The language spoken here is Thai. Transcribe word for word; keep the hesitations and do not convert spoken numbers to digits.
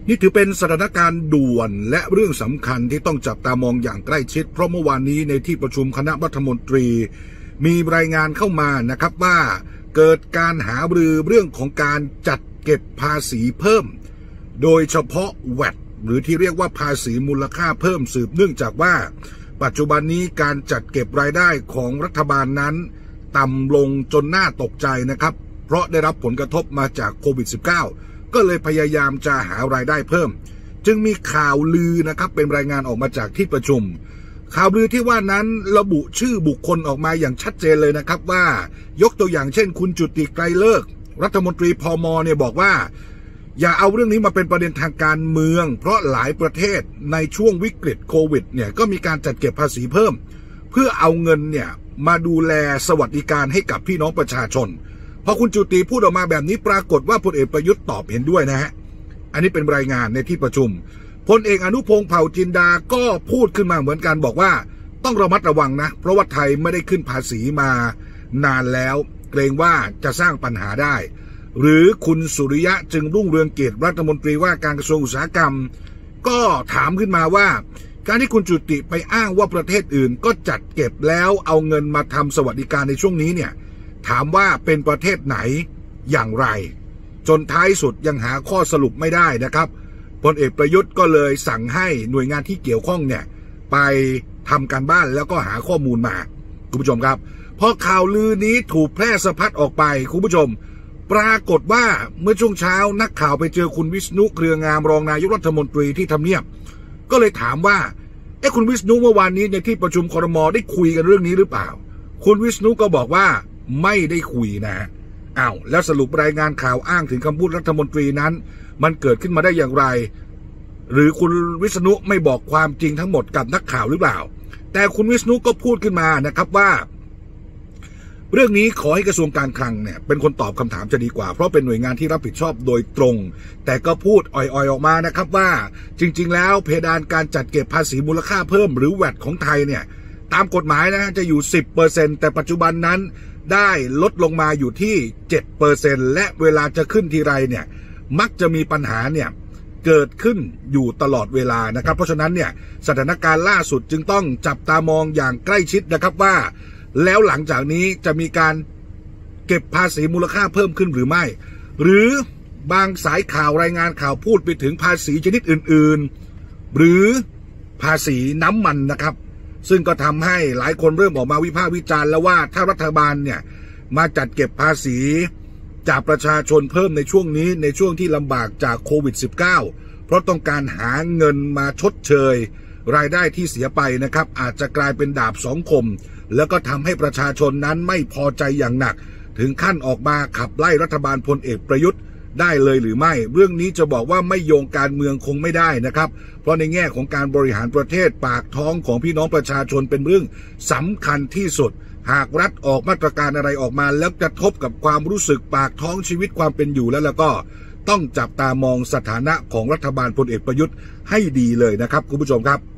นี่ถือเป็นสถานการณ์ด่วนและเรื่องสำคัญที่ต้องจับตามองอย่างใกล้ชิดเพราะเมื่อวานนี้ในที่ประชุมคณะรัฐมนตรีมีรายงานเข้ามานะครับว่าเกิดการหารือเรื่องของการจัดเก็บภาษีเพิ่มโดยเฉพาะ แวต หรือที่เรียกว่าภาษีมูลค่าเพิ่มสืบเนื่องจากว่าปัจจุบันนี้การจัดเก็บรายได้ของรัฐบาลนั้นต่ำลงจนน่าตกใจนะครับเพราะได้รับผลกระทบมาจากโควิด สิบเก้า ก็เลยพยายามจะหารายได้เพิ่มจึงมีข่าวลือนะครับเป็นรายงานออกมาจากที่ประชุมข่าวลือที่ว่านั้นระบุชื่อบุคคลออกมาอย่างชัดเจนเลยนะครับว่ายกตัวอย่างเช่นคุณจุติไกรเลิกษ์รัฐมนตรีพม.เนี่ยบอกว่าอย่าเอาเรื่องนี้มาเป็นประเด็นทางการเมืองเพราะหลายประเทศในช่วงวิกฤตโควิดเนี่ยก็มีการจัดเก็บภาษีเพิ่มเพื่อเอาเงินเนี่ยมาดูแลสวัสดิการให้กับพี่น้องประชาชนพอคุณจุติพูดออกมาแบบนี้ปรากฏว่าพลเอกประยุทธ์ตอบเห็นด้วยนะฮะอันนี้เป็นรายงานในที่ประชุมพลเอกอนุพงษ์เผ่าจินดาก็พูดขึ้นมาเหมือนกันบอกว่าต้องระมัดระวังนะเพราะว่าไทยไม่ได้ขึ้นภาษีมานานแล้วเกรงว่าจะสร้างปัญหาได้หรือคุณสุริยะจึงรุ่งเรืองกิจรัฐมนตรีว่าการกระทรวงอุตสาหกรรมก็ถามขึ้นมาว่าการที่คุณจุติไปอ้างว่าประเทศอื่นก็จัดเก็บแล้วเอาเงินมาทำสวัสดิการในช่วงนี้เนี่ยถามว่าเป็นประเทศไหนอย่างไรจนท้ายสุดยังหาข้อสรุปไม่ได้นะครับพลเอกประยุทธ์ก็เลยสั่งให้หน่วยงานที่เกี่ยวข้องเนี่ยไปทำการบ้านแล้วก็หาข้อมูลมาคุณผู้ชมครับพอข่าวลือนี้ถูกแพร่สะพัดออกไปคุณผู้ชมปรากฏว่าเมื่อช่วงเช้านักข่าวไปเจอคุณวิษณุเครืองามรองนายกรัฐมนตรีที่ทำเนียบก็เลยถามว่าเอ๊ะคุณวิษณุเมื่อวานนี้ในที่ประชุมครม.ได้คุยกันเรื่องนี้หรือเปล่าคุณวิษณุก็บอกว่าไม่ได้คุยนะอ้าวแล้วสรุปรายงานข่าวอ้างถึงคำพูดรัฐมนตรีนั้นมันเกิดขึ้นมาได้อย่างไรหรือคุณวิษณุไม่บอกความจริงทั้งหมดกับนักข่าวหรือเปล่าแต่คุณวิษณุก็พูดขึ้นมานะครับว่าเรื่องนี้ขอให้กระทรวงการคลังเนี่ยเป็นคนตอบคำถามจะดีกว่าเพราะเป็นหน่วยงานที่รับผิดชอบโดยตรงแต่ก็พูดอ่อยๆออกมานะครับว่าจริงๆแล้วเพดานการจัดเก็บภาษีมูลค่าเพิ่มหรือ แวต ของไทยเนี่ยตามกฎหมายนะจะอยู่ สิบเปอร์เซ็นต์ แต่ปัจจุบันนั้นได้ลดลงมาอยู่ที่ เจ็ดเปอร์เซ็นต์ และเวลาจะขึ้นทีไรเนี่ยมักจะมีปัญหาเนี่ยเกิดขึ้นอยู่ตลอดเวลานะครับเพราะฉะนั้นเนี่ยสถานการณ์ล่าสุดจึงต้องจับตามองอย่างใกล้ชิดนะครับว่าแล้วหลังจากนี้จะมีการเก็บภาษีมูลค่าเพิ่มขึ้นหรือไม่หรือบางสายข่าวรายงานข่าวพูดไปถึงภาษีชนิดอื่นๆหรือภาษีน้ำมันนะครับซึ่งก็ทำให้หลายคนเริ่มออกมาวิพากษ์วิจารณ์แล้วว่าถ้ารัฐบาลเนี่ยมาจัดเก็บภาษีจากประชาชนเพิ่มในช่วงนี้ในช่วงที่ลำบากจากโควิด สิบเก้า เพราะต้องการหาเงินมาชดเชยรายได้ที่เสียไปนะครับอาจจะกลายเป็นดาบสองคมแล้วก็ทำให้ประชาชนนั้นไม่พอใจอย่างหนักถึงขั้นออกมาขับไล่รัฐบาลพลเอกประยุทธ์ได้เลยหรือไม่เรื่องนี้จะบอกว่าไม่โยงการเมืองคงไม่ได้นะครับเพราะในแง่ของการบริหารประเทศปากท้องของพี่น้องประชาชนเป็นเรื่องสำคัญที่สุดหากรัฐออกมาตรการอะไรออกมาแล้วกระทบกับความรู้สึกปากท้องชีวิตความเป็นอยู่แล้วแล้วก็ต้องจับตามองสถานะของรัฐบาลพลเอกประยุทธ์ให้ดีเลยนะครับคุณผู้ชมครับ